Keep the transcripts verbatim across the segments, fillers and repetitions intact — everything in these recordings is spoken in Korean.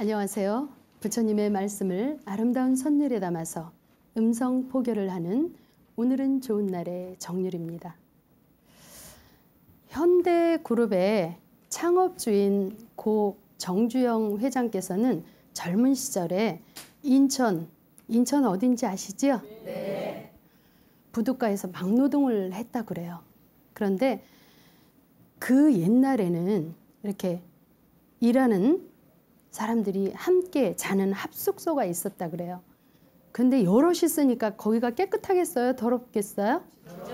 안녕하세요. 부처님의 말씀을 아름다운 선율에 담아서 음성 포교를 하는 오늘은 좋은 날의 정율입니다. 현대그룹의 창업주인 고 정주영 회장께서는 젊은 시절에 인천, 인천 어딘지 아시죠? 네. 부둣가에서 막노동을 했다 그래요. 그런데 그 옛날에는 이렇게 일하는 사람들이 함께 자는 합숙소가 있었다 그래요. 근데 여럿이 쓰니까 거기가 깨끗하겠어요? 더럽겠어요?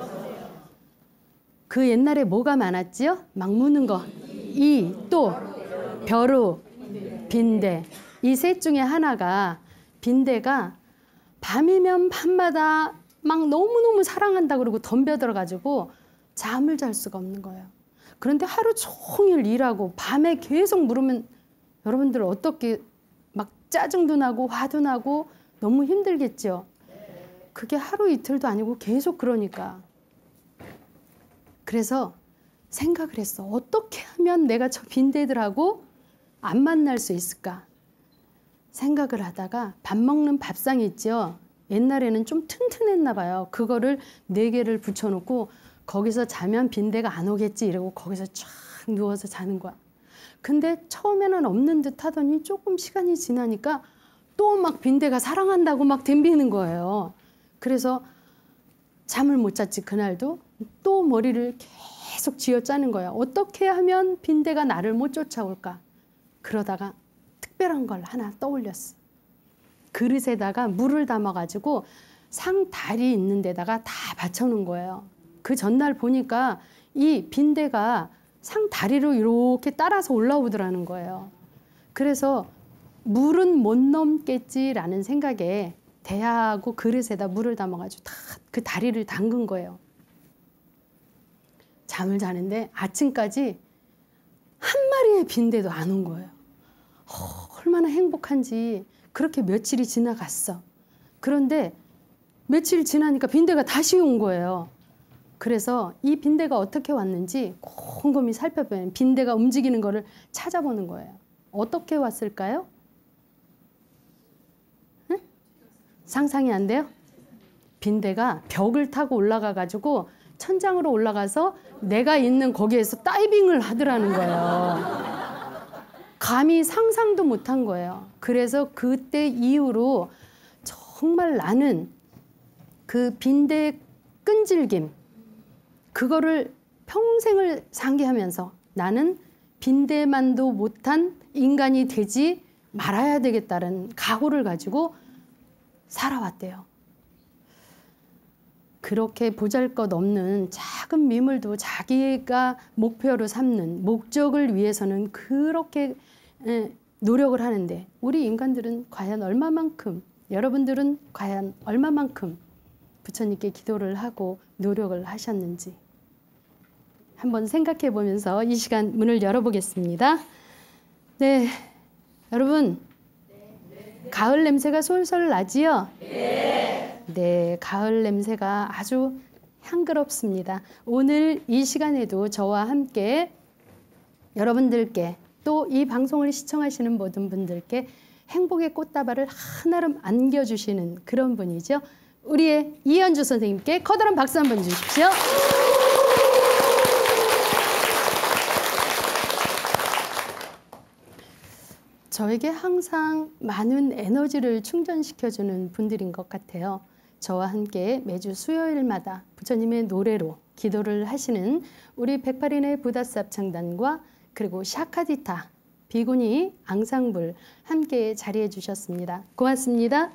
그 옛날에 뭐가 많았지요? 막 무는 거. 이, 또, 벼루, 빈대. 이 셋 중에 하나가, 빈대가 밤이면 밤마다 막 너무너무 사랑한다 그러고 덤벼들어가지고 잠을 잘 수가 없는 거예요. 그런데 하루 종일 일하고 밤에 계속 물으면 여러분들 어떻게 막 짜증도 나고 화도 나고 너무 힘들겠죠. 그게 하루 이틀도 아니고 계속 그러니까. 그래서 생각을 했어. 어떻게 하면 내가 저 빈대들하고 안 만날 수 있을까? 생각을 하다가 밥 먹는 밥상 있죠. 옛날에는 좀 튼튼했나 봐요. 그거를 네 개를 붙여놓고 거기서 자면 빈대가 안 오겠지 이러고 거기서 쫙 누워서 자는 거야. 근데 처음에는 없는 듯 하더니 조금 시간이 지나니까 또 막 빈대가 사랑한다고 막 덤비는 거예요. 그래서 잠을 못 잤지 그날도. 또 머리를 계속 쥐어짜는 거예요. 어떻게 하면 빈대가 나를 못 쫓아올까? 그러다가 특별한 걸 하나 떠올렸어. 그릇에다가 물을 담아가지고 상다리 있는 데다가 다 받쳐놓은 거예요. 그 전날 보니까 이 빈대가 상다리로 이렇게 따라서 올라오더라는 거예요. 그래서 물은 못 넘겠지라는 생각에 대야하고 그릇에다 물을 담아가지고 다 그 다리를 담근 거예요. 잠을 자는데 아침까지 한 마리의 빈대도 안 온 거예요. 어, 얼마나 행복한지. 그렇게 며칠이 지나갔어. 그런데 며칠 지나니까 빈대가 다시 온 거예요. 그래서 이 빈대가 어떻게 왔는지 곰곰이 살펴보면 빈대가 움직이는 거를 찾아보는 거예요. 어떻게 왔을까요? 응? 상상이 안 돼요? 빈대가 벽을 타고 올라가 가지고 천장으로 올라가서 내가 있는 거기에서 다이빙을 하더라는 거예요. 감히 상상도 못한 거예요. 그래서 그때 이후로 정말 나는 그 빈대의 끈질김, 그거를 평생을 상기하면서 나는 빈대만도 못한 인간이 되지 말아야 되겠다는 각오를 가지고 살아왔대요. 그렇게 보잘것없는 작은 미물도 자기가 목표로 삼는 목적을 위해서는 그렇게 노력을 하는데 우리 인간들은 과연 얼마만큼, 여러분들은 과연 얼마만큼 부처님께 기도를 하고 노력을 하셨는지 한번 생각해 보면서 이 시간 문을 열어보겠습니다. 네, 여러분 가을 냄새가 솔솔 나지요? 네. 네, 가을 냄새가 아주 향그럽습니다. 오늘 이 시간에도 저와 함께 여러분들께 또 이 방송을 시청하시는 모든 분들께 행복의 꽃다발을 한아름 안겨주시는 그런 분이죠. 우리의 이현주 선생님께 커다란 박수 한번 주십시오. 저에게 항상 많은 에너지를 충전시켜주는 분들인 것 같아요. 저와 함께 매주 수요일마다 부처님의 노래로 기도를 하시는 우리 백팔인의 부다스 합창단과 그리고 샤카디타, 비구니, 앙상블 함께 자리해 주셨습니다. 고맙습니다.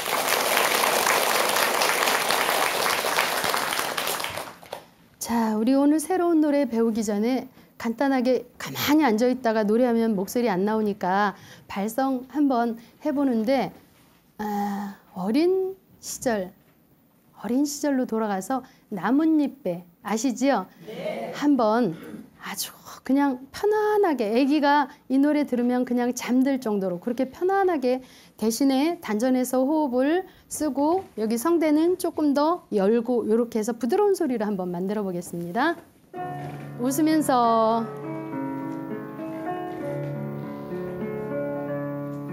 자, 우리 오늘 새로운 노래 배우기 전에 간단하게 가만히 앉아있다가 노래하면 목소리 안 나오니까 발성 한번 해보는데 아, 어린 시절, 어린 시절로 돌아가서 나뭇잎배 아시지요? 네. 한번 아주 그냥 편안하게 아기가 이 노래 들으면 그냥 잠들 정도로 그렇게 편안하게 대신에 단전에서 호흡을 쓰고 여기 성대는 조금 더 열고 이렇게 해서 부드러운 소리를 한번 만들어 보겠습니다. 웃으면서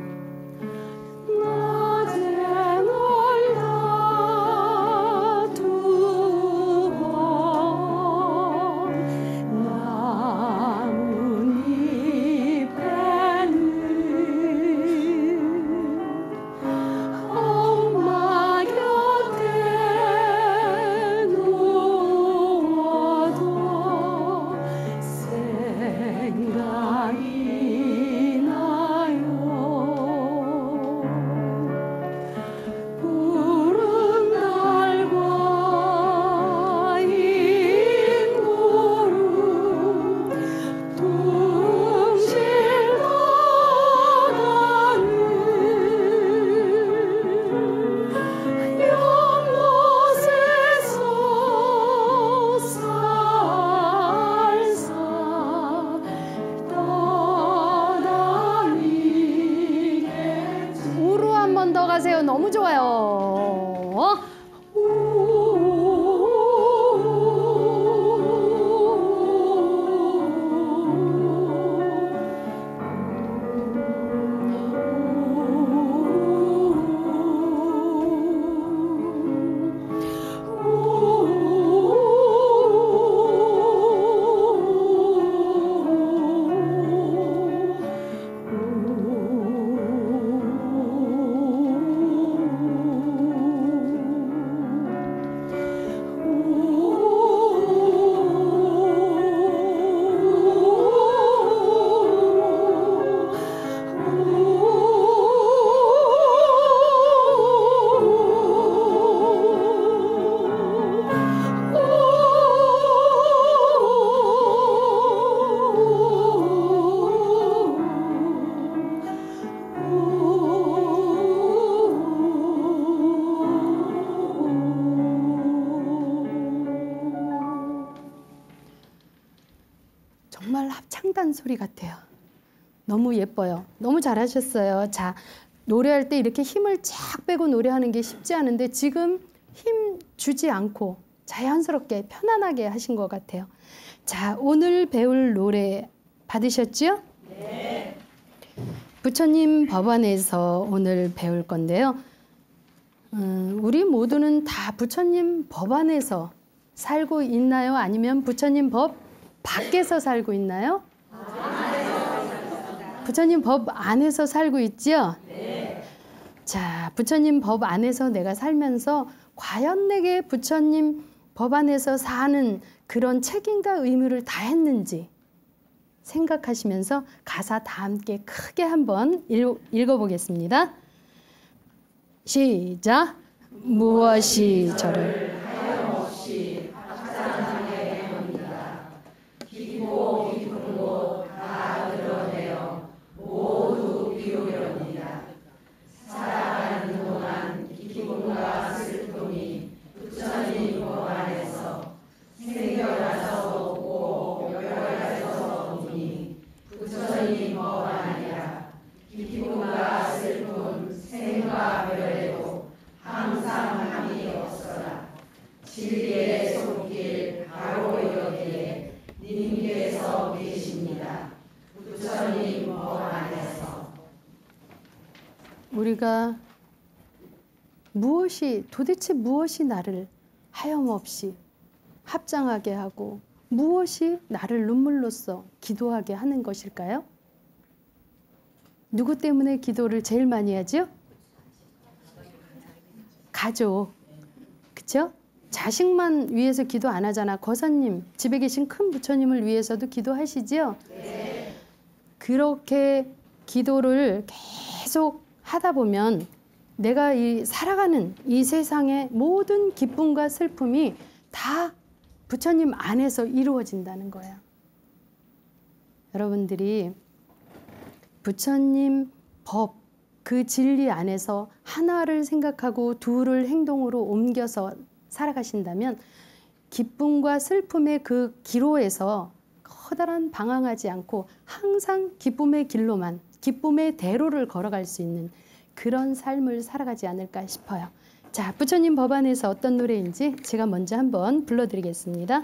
너무 좋아요. 정말 합창단 소리 같아요. 너무 예뻐요. 너무 잘하셨어요. 자, 노래할 때 이렇게 힘을 쫙 빼고 노래하는 게 쉽지 않은데 지금 힘 주지 않고 자연스럽게 편안하게 하신 것 같아요. 자, 오늘 배울 노래 받으셨죠? 네. 부처님 법안에서 오늘 배울 건데요. 음, 우리 모두는 다 부처님 법안에서 살고 있나요? 아니면 부처님 법 밖에서 살고 있나요? 부처님 법 안에서 살고 있죠? 네. 자, 부처님 법 안에서 내가 살면서 과연 내게 부처님 법 안에서 사는 그런 책임과 의무를 다 했는지 생각하시면서 가사 다 함께 크게 한번 읽, 읽어보겠습니다. 시작. 무엇이 저를 하염없이 합장하게 합니다. 깊고 깊은 곳 다 드러내어 모두 비우렵니다. 살아가는 동안 기쁨과 슬픔이 부처님 법 안에서 생겨나서 오고 멸해서 오니 부처님 법 아니라 기쁨과 슬픔, 생과 멸에도 항상 함이 없어라. 진리의 손길 바로 여기에 님께서 계십니다. 부처님 법 안에서. 우리가 무엇이 도대체 무엇이 나를 하염없이 합장하게 하고 무엇이 나를 눈물로써 기도하게 하는 것일까요? 누구 때문에 기도를 제일 많이 하죠? 가족, 그쵸? 자식만 위해서 기도 안 하잖아. 거사님, 집에 계신 큰 부처님을 위해서도 기도하시죠? 네. 그렇게 기도를 계속 하다 보면 내가 이 살아가는 이 세상의 모든 기쁨과 슬픔이 다 부처님 안에서 이루어진다는 거야. 여러분들이 부처님 법, 그 진리 안에서 하나를 생각하고 둘을 행동으로 옮겨서 살아가신다면 기쁨과 슬픔의 그 기로에서 커다란 방황하지 않고 항상 기쁨의 길로만, 기쁨의 대로를 걸어갈 수 있는 그런 삶을 살아가지 않을까 싶어요. 자, 부처님 법 안에서 어떤 노래인지 제가 먼저 한번 불러드리겠습니다.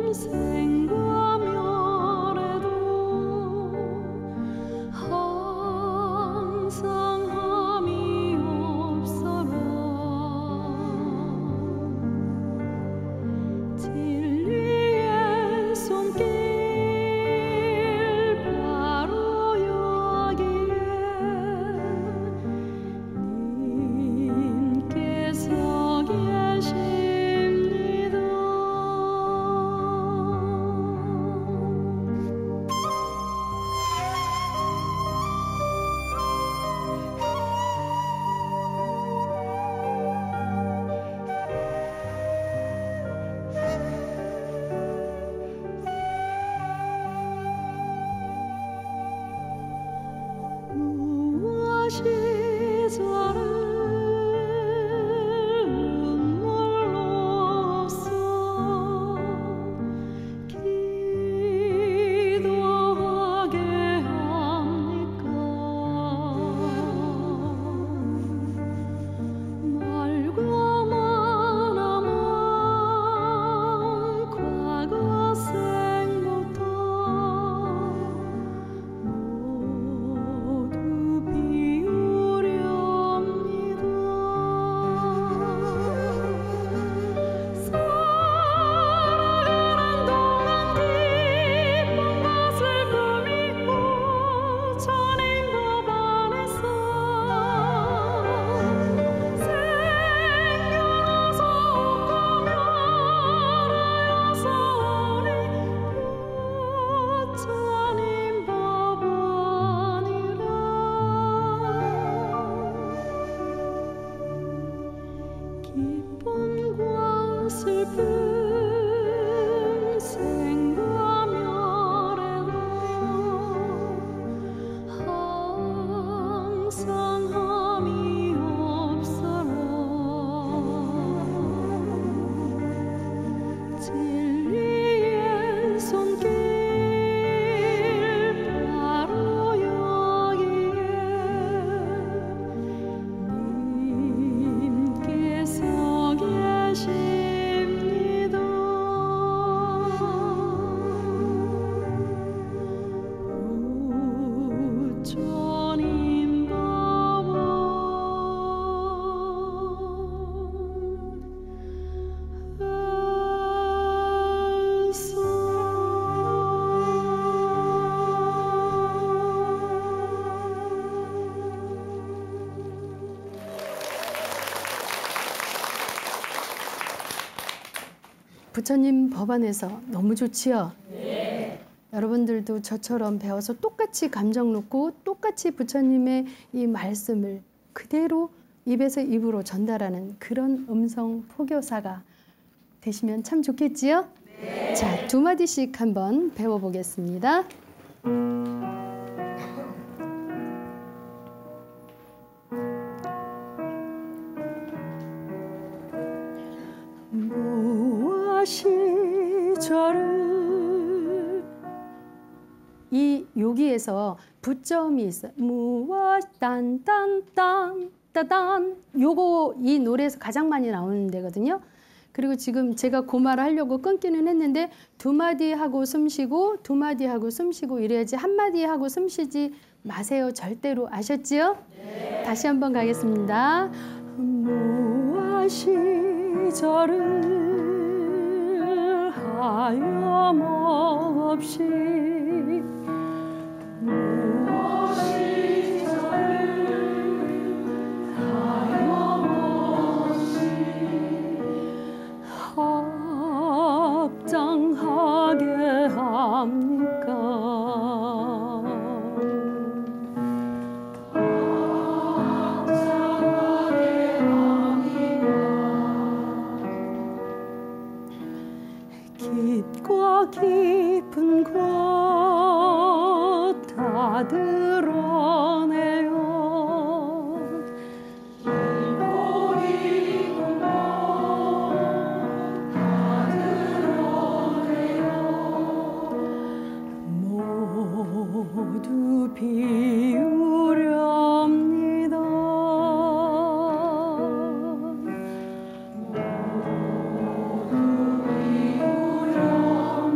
부처님 법안에서 너무 좋지요? 네. 여러분들도 저처럼 배워서 똑같이 감정 놓고 똑같이 부처님의 이 말씀을 그대로 입에서 입으로 전달하는 그런 음성 포교사가 되시면 참 좋겠지요? 네. 자, 두 마디씩 한번 배워보겠습니다. 시절을 이 여기에서 부점이 있어요. 무와 딴딴딴 따단 요거 이 노래에서 가장 많이 나오는 데거든요. 그리고 지금 제가 그 말을 하려고 끊기는 했는데 두 마디 하고 숨 쉬고 두 마디 하고 숨 쉬고 이래야지 한 마디 하고 숨 쉬지 마세요. 절대로. 아셨지요? 네. 다시 한번 가겠습니다. 무와 시절을 하염없이 무엇이 저를 하염없이 합장하게 합니까? 깊고 깊은 곳 다 드러내요. 깊고 깊은 곳 다 드러내요. 모두 비우렵니다. 모두 비우렵니다.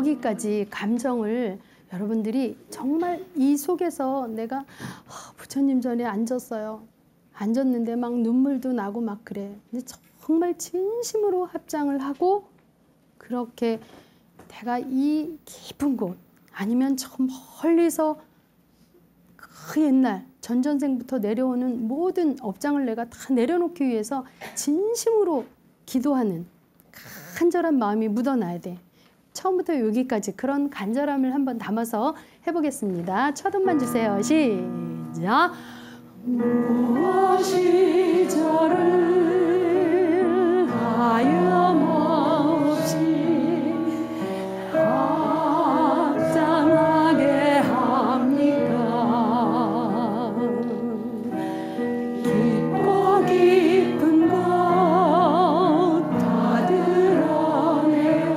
여기까지 감정을 여러분들이 정말 이 속에서 내가 부처님 전에 앉았어요. 앉았는데 막 눈물도 나고 막 그래. 근데 정말 진심으로 합장을 하고 그렇게 내가 이 깊은 곳 아니면 저 멀리서 그 옛날 전전생부터 내려오는 모든 업장을 내가 다 내려놓기 위해서 진심으로 기도하는 간절한 마음이 묻어나야 돼. 처음부터 여기까지 그런 간절함을 한번 담아서 해보겠습니다. 첫 음만 주세요. 시작. 무엇이 저를 하염없이 합장하게 합니까? 깊고 깊은 곳 다 드러내어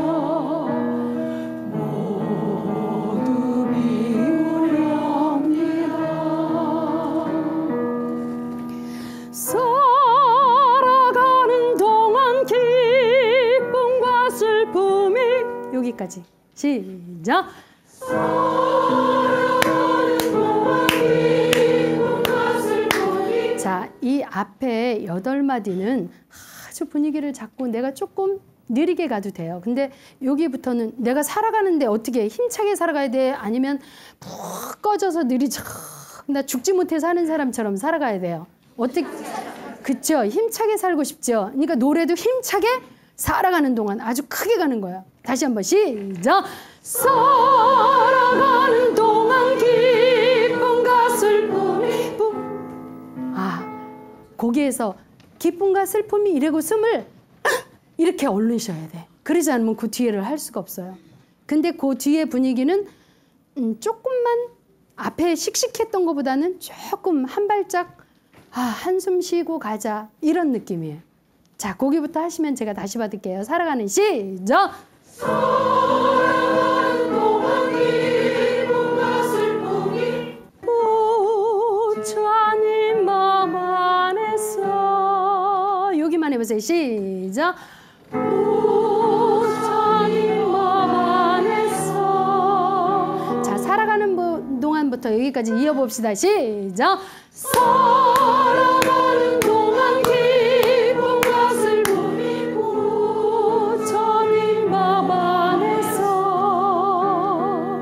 모두 비우렵니다. 살아가는 동안 기쁨과 슬픔이 여기까지 시작. 자, 이 앞에 여덟 마디는 아주 분위기를 잡고 내가 조금 느리게 가도 돼요. 근데 여기부터는 내가 살아가는데 어떻게 힘차게 살아가야 돼? 아니면 푹 꺼져서 느리죠. 나 죽지 못해 사는 사람처럼 살아가야 돼요. 어떻게, 그쵸? 힘차게 살고 싶죠? 그러니까 노래도 힘차게 살아가는 동안 아주 크게 가는 거예요. 다시 한번 시작. 살아가는 동안 기쁨과 슬픔이 아, 거기에서 기쁨과 슬픔이 이래고 숨을 이렇게 얼르셔야 돼. 그러지 않으면 그 뒤에를 할 수가 없어요. 근데 그 뒤에 분위기는 음, 조금만 앞에 씩씩했던 것보다는 조금 한 발짝 아, 한숨 쉬고 가자 이런 느낌이에요. 자, 거기부터 하시면 제가 다시 받을게요. 살아가는 시작. 살아가는 동안 기쁨과 슬픔이 부처님 마음 안에서 여기만 해보세요. 시작. 부처님 마음 안에서 자, 살아가는 동안부터 여기까지 이어봅시다. 시작. 살아가는 동안 기쁨과 슬픔이 부처님 맘 안에서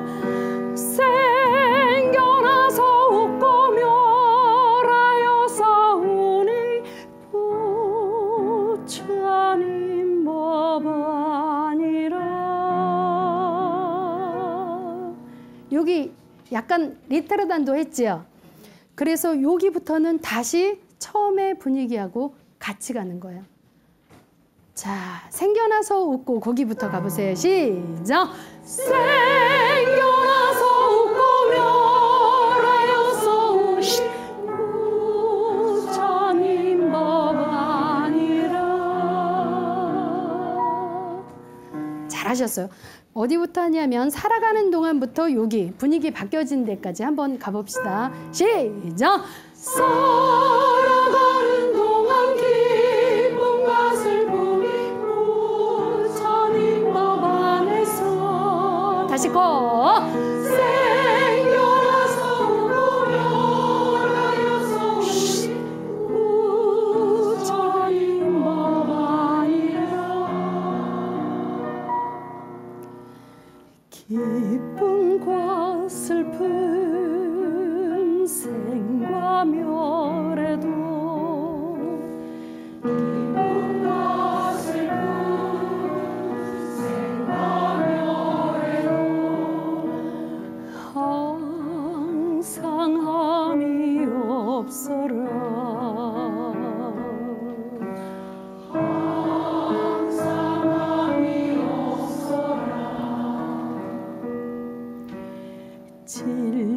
생겨나서 웃고 멸하여 싸우니 부처님 맘 아니라. 여기 약간 리타르단도 했지요. 그래서 여기부터는 다시 처음의 분위기하고 같이 가는 거예요. 자, 생겨나서 웃고 거기부터 가보세요. 시작. 생겨나서 웃고 멸하여서 우시 부처님 법 아니라. 잘하셨어요. 어디부터 하냐면 살아가는 동안부터 여기 분위기 바뀌어진 데까지 한번 가봅시다. 시작! 살아가는 동안 기쁨과 슬픔이 부처님 법 안에서 다시 고! 생겨나서 웃고 멸하여서 부처님 법 아니라. 기쁨과 슬픔 생과 멸에도 기쁨과 슬픔 생과 멸에도 항상 함이 없어라. 질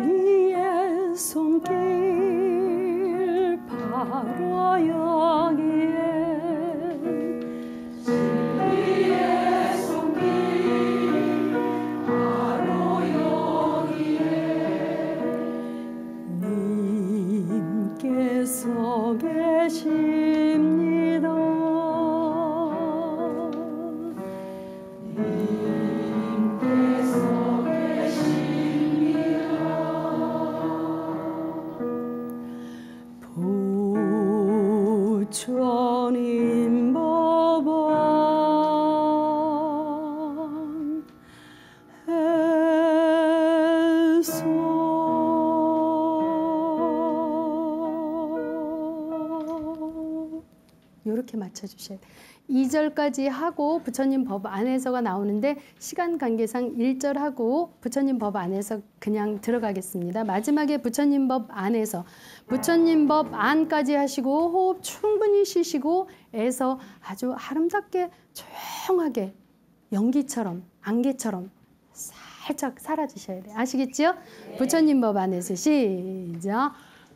이렇게 맞춰주셔야 돼요. 이 절까지 하고 부처님 법 안에서가 나오는데 시간 관계상 일 절 하고 부처님 법 안에서 그냥 들어가겠습니다. 마지막에 부처님 법 안에서 부처님 법 안까지 하시고 호흡 충분히 쉬시고 에서 아주 아름답게 조용하게 연기처럼 안개처럼 살짝 사라지셔야 돼요. 아시겠죠? 네. 부처님 법 안에서 시작.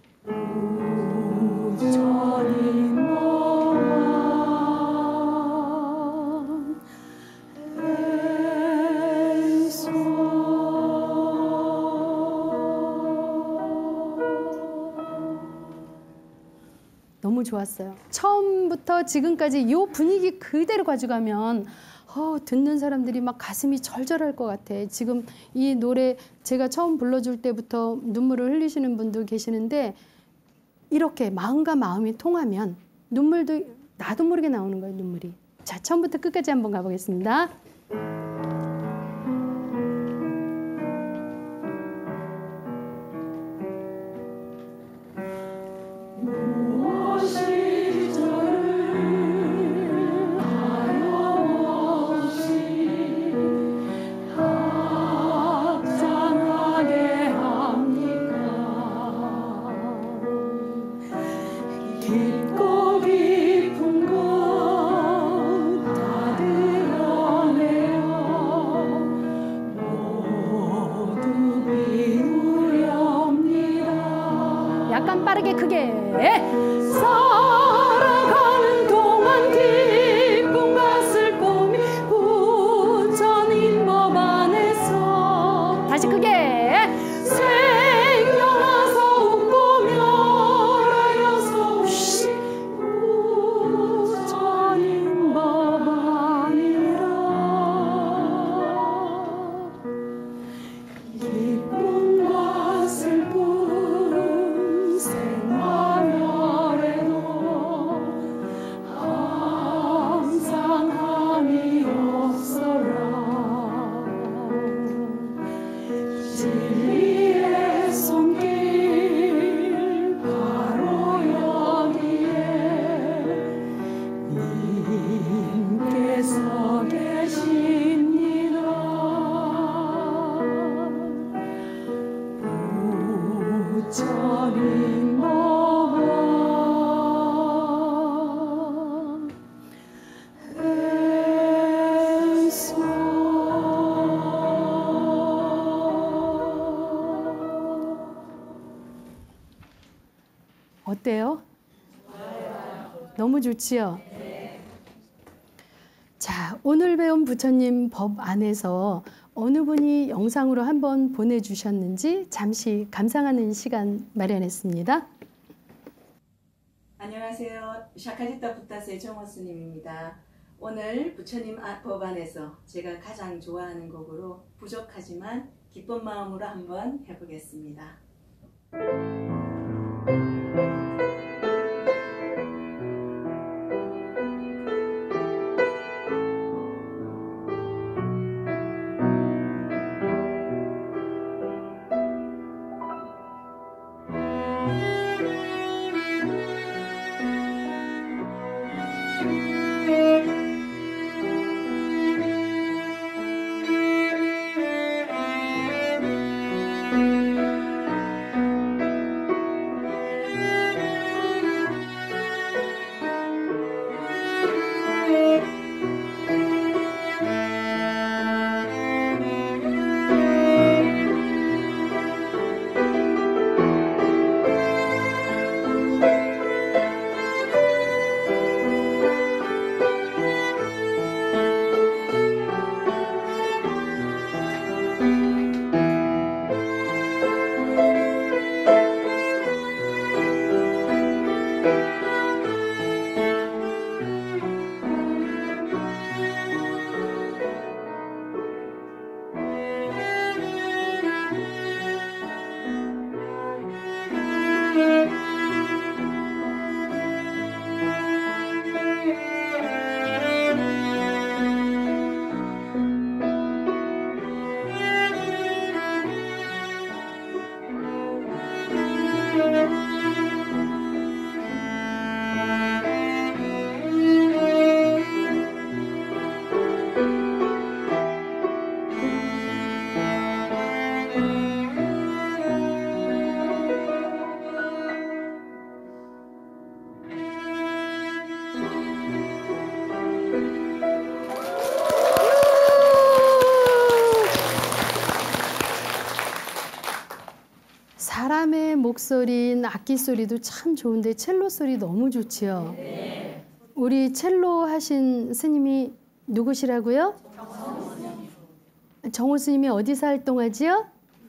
부처님 법 안에서 너무 좋았어요. 처음부터 지금까지 이 분위기 그대로 가져가면 어, 듣는 사람들이 막 가슴이 절절할 것 같아. 지금 이 노래 제가 처음 불러줄 때부터 눈물을 흘리시는 분도 계시는데 이렇게 마음과 마음이 통하면 눈물도 나도 모르게 나오는 거예요. 눈물이. 자, 처음부터 끝까지 한번 가보겠습니다. 약간 빠르게 크게 살아가는 동안 기쁨 같을 꿈이 부처님 법 안에서 다시 크게 생겨나서 웃고 멸하여서 우시 부처님 법 아니라 기쁨과 슬픔 생활멸에도 항상 함이 없어라. 진리의 손길 바로 여기에 님께서 계십니다. 부처님 법 안에서 어때요? 너무 좋지요? 자, 오늘 배운 부처님 법 안에서 어느 분이 영상으로 한번 보내주셨는지 잠시 감상하는 시간 마련했습니다. 안녕하세요. 샤카지타 부타세 정호 스님입니다. 오늘 부처님 법 안에서 제가 가장 좋아하는 곡으로 부족하지만 기쁜 마음으로 한번 해보겠습니다. 목소리, 악기 소리도 참 좋은데 첼로 소리 너무 좋지요. 우리 첼로 하신 스님이 누구시라고요? 정호 스님이 어디서 활동하지요?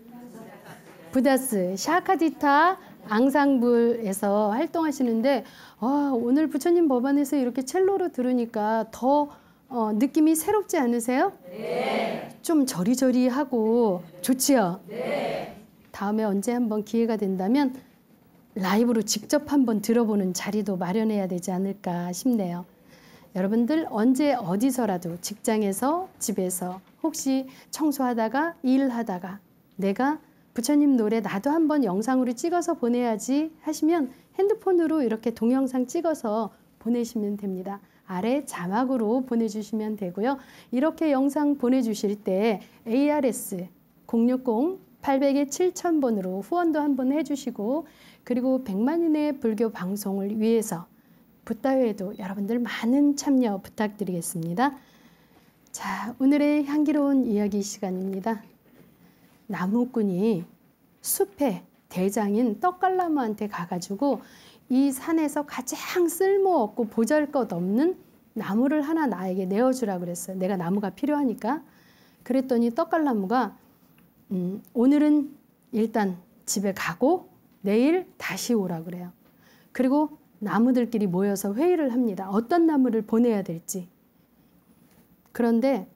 부다스 샤카디타 앙상블에서 활동하시는데 아, 오늘 부처님 법안에서 이렇게 첼로로 들으니까 더 어, 느낌이 새롭지 않으세요? 네. 좀 저리저리하고 좋지요? 네. 다음에 언제 한번 기회가 된다면 라이브로 직접 한번 들어보는 자리도 마련해야 되지 않을까 싶네요. 여러분들 언제 어디서라도 직장에서 집에서 혹시 청소하다가 일하다가 내가 부처님 노래 나도 한번 영상으로 찍어서 보내야지 하시면 핸드폰으로 이렇게 동영상 찍어서 보내시면 됩니다. 아래 자막으로 보내주시면 되고요. 이렇게 영상 보내주실 때 에이아르에스 공육공 팔백 칠천 번으로 후원도 한번 해주시고 그리고 백만인의 불교 방송을 위해서 붓다회에도 여러분들 많은 참여 부탁드리겠습니다. 자, 오늘의 향기로운 이야기 시간입니다. 나무꾼이 숲의 대장인 떡갈나무한테 가가지고 이 산에서 가장 쓸모없고 보잘것없는 나무를 하나 나에게 내어주라 그랬어요. 내가 나무가 필요하니까. 그랬더니 떡갈나무가 음, 오늘은 일단 집에 가고 내일 다시 오라 그래요. 그리고 나무들끼리 모여서 회의를 합니다. 어떤 나무를 보내야 될지. 그런데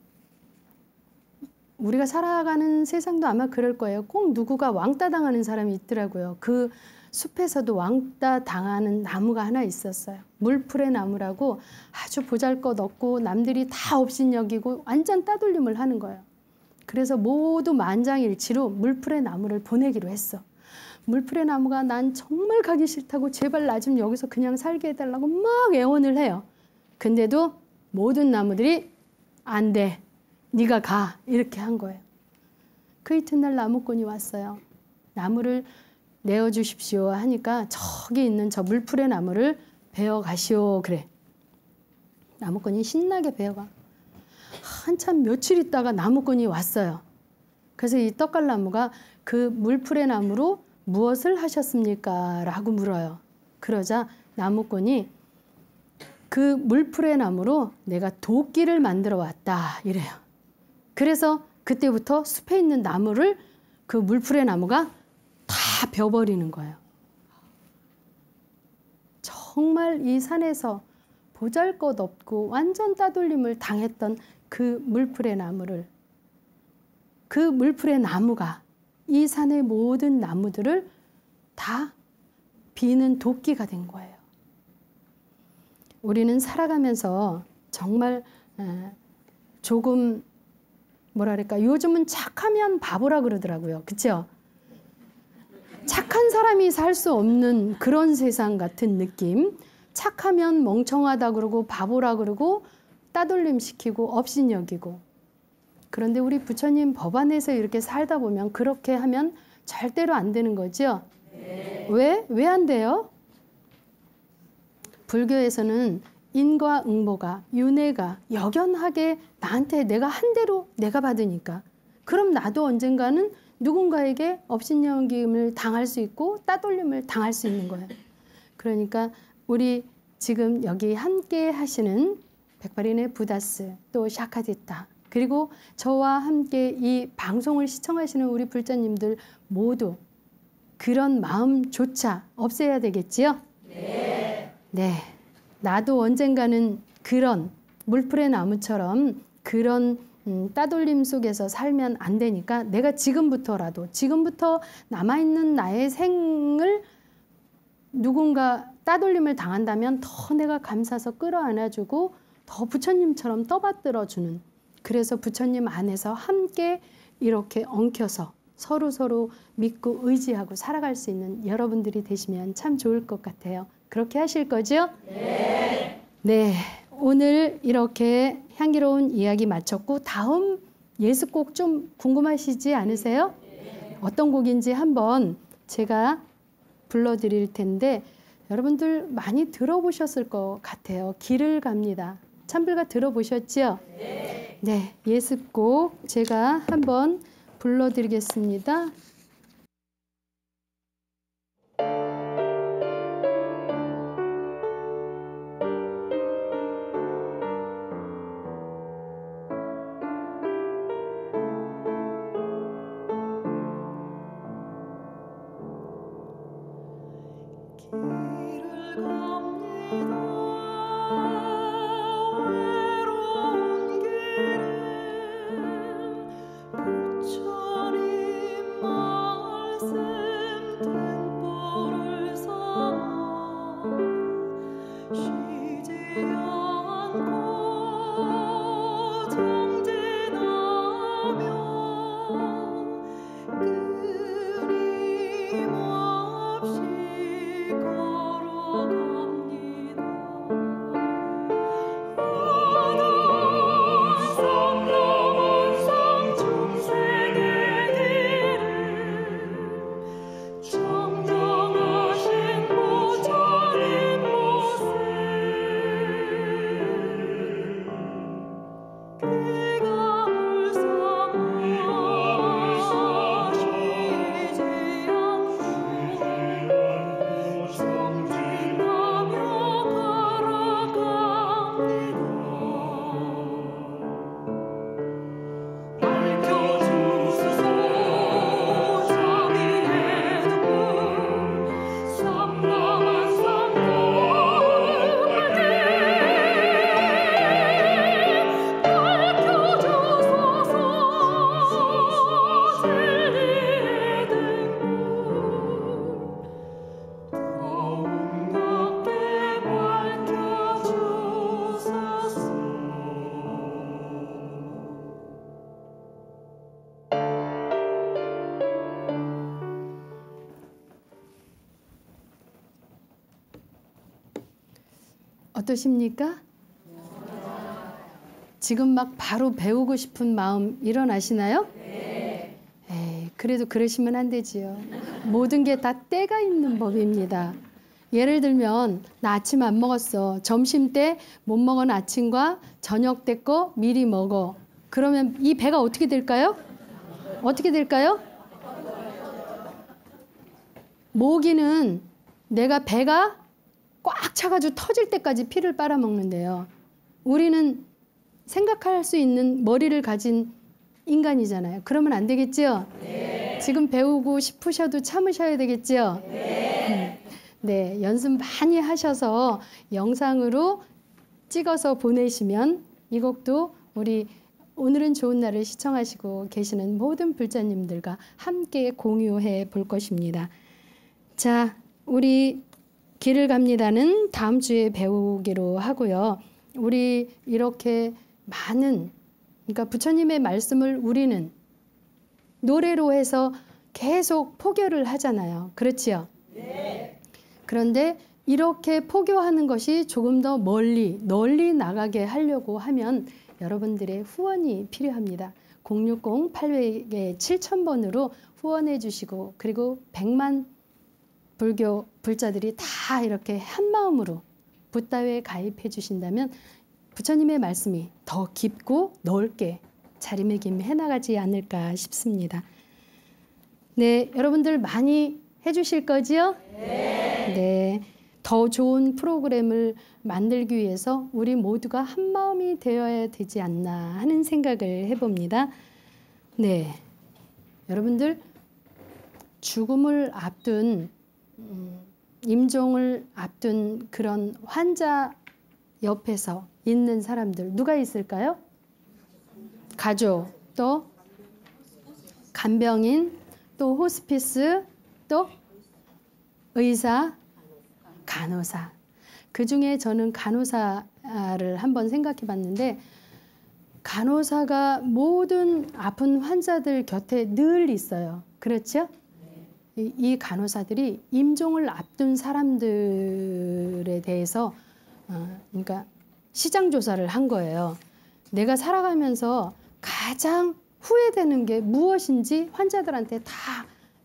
우리가 살아가는 세상도 아마 그럴 거예요. 꼭 누구가 왕따 당하는 사람이 있더라고요. 그 숲에서도 왕따 당하는 나무가 하나 있었어요. 물풀의 나무라고 아주 보잘것없고 남들이 다 업신여기고 완전 따돌림을 하는 거예요. 그래서 모두 만장일치로 물풀의 나무를 보내기로 했어. 물풀의 나무가 난 정말 가기 싫다고 제발 나 좀 여기서 그냥 살게 해달라고 막 애원을 해요. 근데도 모든 나무들이 안 돼. 네가 가. 이렇게 한 거예요. 그 이튿날 나무꾼이 왔어요. 나무를 내어주십시오 하니까 저기 있는 저 물풀의 나무를 베어 가시오 그래. 나무꾼이 신나게 베어가. 한참 며칠 있다가 나무꾼이 왔어요. 그래서 이 떡갈나무가 그 물풀의 나무로 무엇을 하셨습니까? 라고 물어요. 그러자 나무꾼이 그 물풀의 나무로 내가 도끼를 만들어 왔다 이래요. 그래서 그때부터 숲에 있는 나무를 그 물풀의 나무가 다 베어버리는 거예요. 정말 이 산에서 보잘것없고 완전 따돌림을 당했던 그 물풀의 나무를 그 물풀의 나무가 이 산의 모든 나무들을 다 비는 도끼가 된 거예요. 우리는 살아가면서 정말 조금 뭐라 그럴까 요즘은 착하면 바보라 그러더라고요. 그렇죠? 착한 사람이 살 수 없는 그런 세상 같은 느낌. 착하면 멍청하다 그러고 바보라 그러고 따돌림 시키고 업신여기고. 그런데 우리 부처님 법안에서 이렇게 살다 보면 그렇게 하면 절대로 안 되는 거죠. 네. 왜? 왜 안 돼요? 불교에서는 인과 응보가 윤회가 역연하게 나한테 내가 한 대로 내가 받으니까 그럼 나도 언젠가는 누군가에게 업신여김을 당할 수 있고 따돌림을 당할 수 있는 거예요. 그러니까 우리 지금 여기 함께 하시는 백발인의 부다스 또 샤카디타 그리고 저와 함께 이 방송을 시청하시는 우리 불자님들 모두 그런 마음조차 없애야 되겠지요? 네. 네. 나도 언젠가는 그런 물풀의 나무처럼 그런 음, 따돌림 속에서 살면 안 되니까 내가 지금부터라도 지금부터 남아있는 나의 생을 누군가 따돌림을 당한다면 더 내가 감싸서 끌어안아주고 더 부처님처럼 떠받들어주는 그래서 부처님 안에서 함께 이렇게 엉켜서 서로 서로 믿고 의지하고 살아갈 수 있는 여러분들이 되시면 참 좋을 것 같아요. 그렇게 하실 거죠? 네. 네. 오늘 이렇게 향기로운 이야기 마쳤고 다음 예습곡 좀 궁금하시지 않으세요? 네. 어떤 곡인지 한번 제가 불러드릴 텐데 여러분들 많이 들어보셨을 것 같아요. 길을 갑니다. 참불가 들어보셨죠? 네. 네. 예습곡 제가 한번 불러드리겠습니다. 어떠십니까? 지금 막 바로 배우고 싶은 마음 일어나시나요? 네. 에이, 그래도 그러시면 안 되지요. 모든 게 다 때가 있는 법입니다. 예를 들면 나 아침 안 먹었어. 점심 때 못 먹은 아침과 저녁 때 거 미리 먹어. 그러면 이 배가 어떻게 될까요? 어떻게 될까요? 모기는 내가 배가 꽉 차가지고 터질 때까지 피를 빨아먹는데요. 우리는 생각할 수 있는 머리를 가진 인간이잖아요. 그러면 안 되겠죠? 네. 지금 배우고 싶으셔도 참으셔야 되겠죠? 네. 네, 연습 많이 하셔서 영상으로 찍어서 보내시면 이 곡도 우리 오늘은 좋은 날을 시청하시고 계시는 모든 불자님들과 함께 공유해 볼 것입니다. 자, 우리 길을 갑니다는 다음 주에 배우기로 하고요. 우리 이렇게 많은, 그러니까 부처님의 말씀을 우리는 노래로 해서 계속 포교를 하잖아요. 그렇지요? 네. 그런데 이렇게 포교하는 것이 조금 더 멀리, 널리 나가게 하려고 하면 여러분들의 후원이 필요합니다. 공육공 팔백 칠천 번으로 후원해 주시고, 그리고 백만 불교 불자들이 다 이렇게 한 마음으로 붓다회에 가입해 주신다면 부처님의 말씀이 더 깊고 넓게 자리매김해 나가지 않을까 싶습니다. 네, 여러분들 많이 해주실 거지요? 네. 네. 더 좋은 프로그램을 만들기 위해서 우리 모두가 한 마음이 되어야 되지 않나 하는 생각을 해봅니다. 네, 여러분들 죽음을 앞둔 음, 임종을 앞둔 그런 환자 옆에서 있는 사람들 누가 있을까요? 가족, 또 간병인, 또 호스피스, 또 의사, 간호사. 그 중에 저는 간호사를 한번 생각해 봤는데 간호사가 모든 아픈 환자들 곁에 늘 있어요. 그렇죠? 이, 이 간호사들이 임종을 앞둔 사람들에 대해서 어, 그러니까 시장 조사를 한 거예요. 내가 살아가면서 가장 후회되는 게 무엇인지 환자들한테 다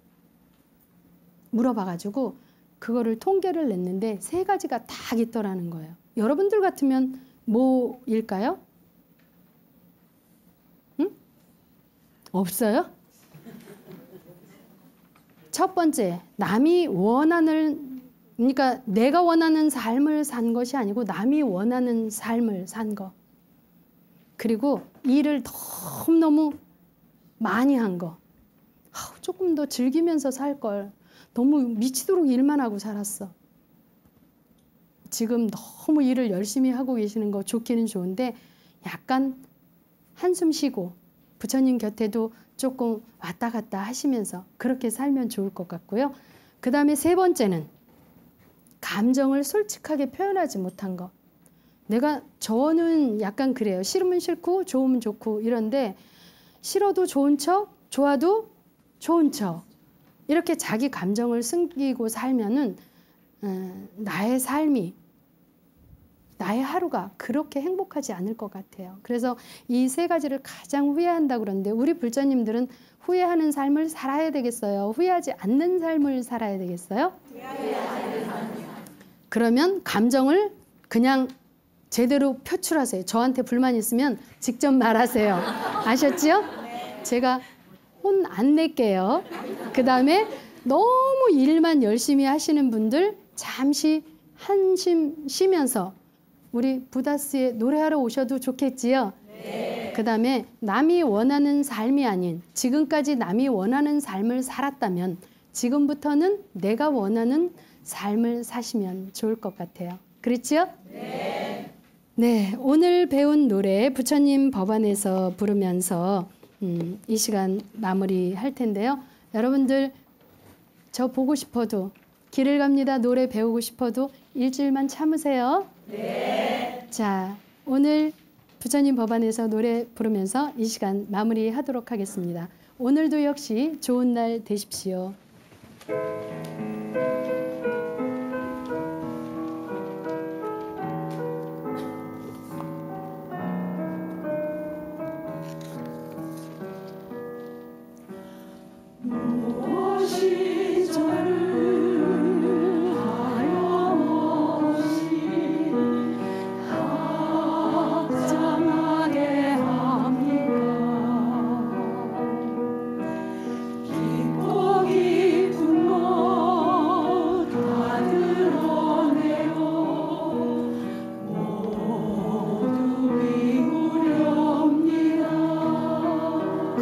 물어봐가지고 그거를 통계를 냈는데 세 가지가 딱 있더라는 거예요. 여러분들 같으면 뭐일까요? 응? 없어요? 첫 번째, 남이 원하는, 그러니까 내가 원하는 삶을 산 것이 아니고 남이 원하는 삶을 산 거. 그리고 일을 너무너무 많이 한 거. 아, 조금 더 즐기면서 살 걸. 너무 미치도록 일만 하고 살았어. 지금 너무 일을 열심히 하고 계시는 거 좋기는 좋은데 약간 한숨 쉬고 부처님 곁에도 조금 왔다 갔다 하시면서 그렇게 살면 좋을 것 같고요. 그 다음에 세 번째는 감정을 솔직하게 표현하지 못한 거. 내가 저는 약간 그래요. 싫으면 싫고 좋으면 좋고 이런데 싫어도 좋은 척, 좋아도 좋은 척 이렇게 자기 감정을 숨기고 살면은 음, 나의 삶이 나의 하루가 그렇게 행복하지 않을 것 같아요. 그래서 이 세 가지를 가장 후회한다 그러는데 우리 불자님들은 후회하는 삶을 살아야 되겠어요? 후회하지 않는 삶을 살아야 되겠어요? 후회하지 않는 삶. 그러면 감정을 그냥 제대로 표출하세요. 저한테 불만 있으면 직접 말하세요. 아셨죠? 제가 혼 안 낼게요. 그 다음에 너무 일만 열심히 하시는 분들 잠시 한심 쉬면서 우리 부다스에 노래하러 오셔도 좋겠지요? 네. 그 다음에 남이 원하는 삶이 아닌 지금까지 남이 원하는 삶을 살았다면 지금부터는 내가 원하는 삶을 사시면 좋을 것 같아요. 그렇지요? 네. 네, 오늘 배운 노래 부처님 법안에서 부르면서 음, 이 시간 마무리할 텐데요. 여러분들 저 보고 싶어도 길을 갑니다 노래 배우고 싶어도 일주일만 참으세요. 네. 자, 오늘 부처님 법안에서 노래 부르면서 이 시간 마무리하도록 하겠습니다. 오늘도 역시 좋은 날 되십시오.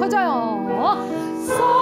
커져요. 소